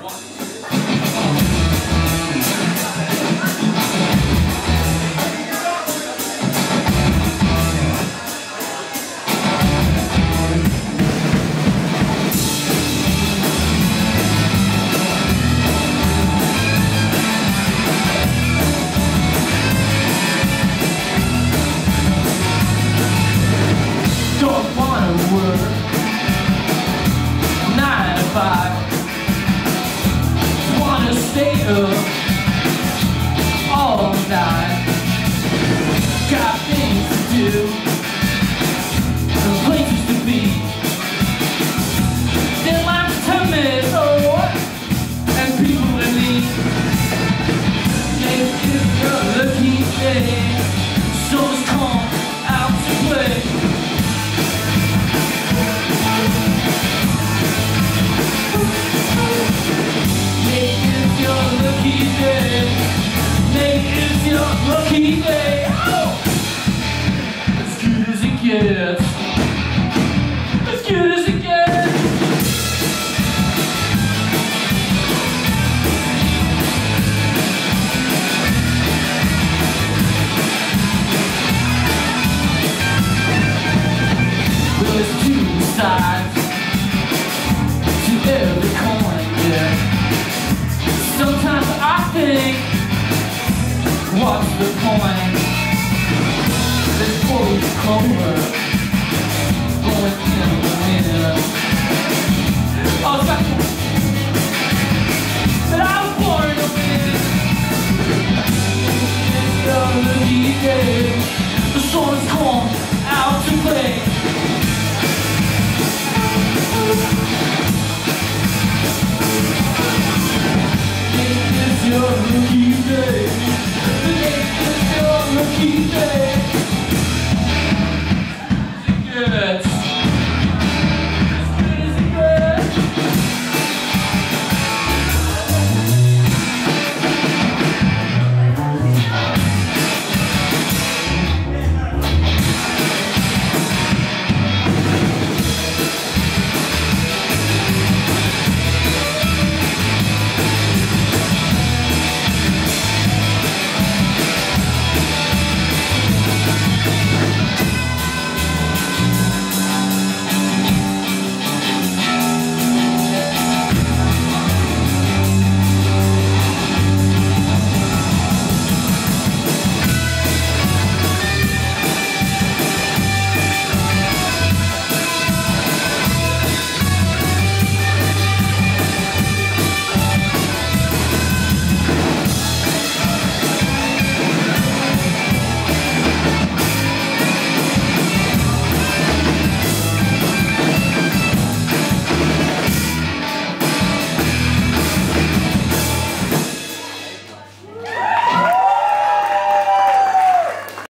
Wanna stay up all night. Got things to do, places to be. Deadlines to miss, and people to meet. Maybe it's your lucky day, souls come out to play. Lucky day, as good as it gets, as good as it gets. Well, there's two sides to every coin, yeah. Sometimes I think, what's the point? This boy's cover going in the wind. Oh,